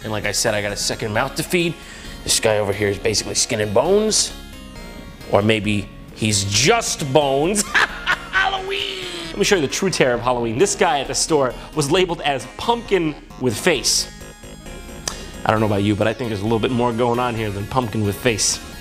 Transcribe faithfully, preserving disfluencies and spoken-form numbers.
And like I said, I got a second mouth to feed. This guy over here is basically skin and bones. Or maybe he's just bones. Halloween! Let me show you the true terror of Halloween. This guy at the store was labeled as pumpkin with face. I don't know about you, but I think there's a little bit more going on here than pumpkin with face.